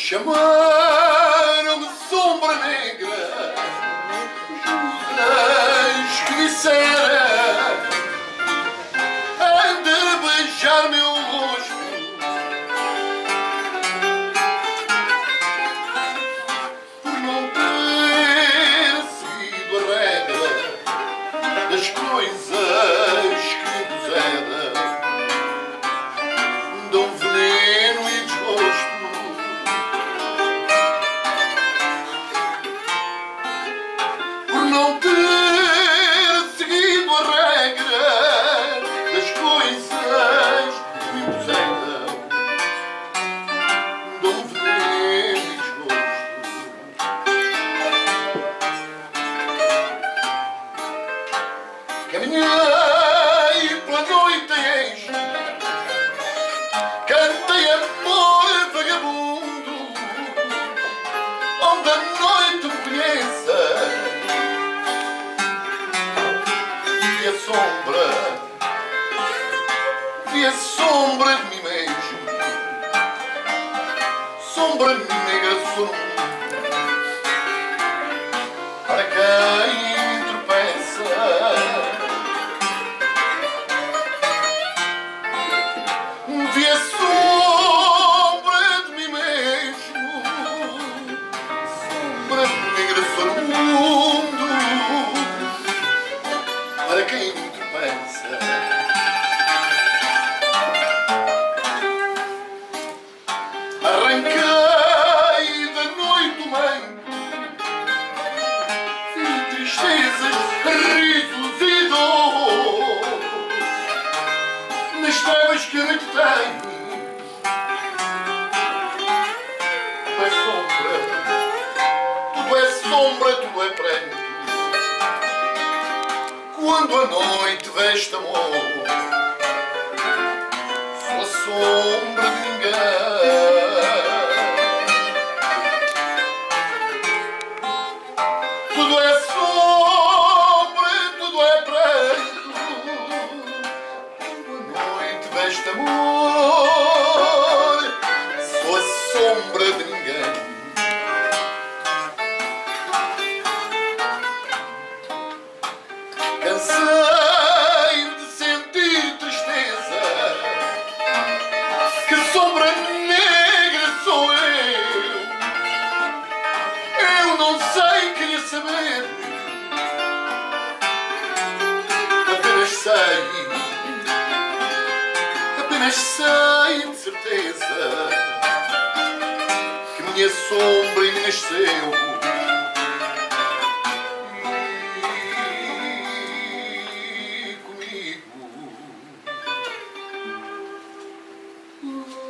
Chamaram-me sombra negra, Judas que dissera, hei de beijar meu rosto. Por não ter seguido a regra das coisas que puseram, dão veneno e desgosto. Não ter seguido a regra das coisas que me impuseram, dão veneno e desgosto. Caminhei pela noite em eixo, cantei amor vagabundo, onde a noite me conheça. Vi a sombra de mim mesmo, sombra negra sou no mundo, para quem tropeça. Vi a sombra de mim mesmo, sombra negra sou no mundo, para quem tropeça. Arranquei da noite o manto, vi tristezas, risos e dor, nas trevas que a noite tem. Tudo é sombra, tudo é sombra, tudo é pranto. Quando a noite veste amor, sou a sombra de ninguém. Tudo é sombra, tudo é pranto. Quando a noite veste amor, sou a sombra de ninguém. Cansei de sentir tristeza, que sombra negra sou eu. Eu não sei, queria saber, apenas sei de certeza que minha sombra me nasceu. Comigo.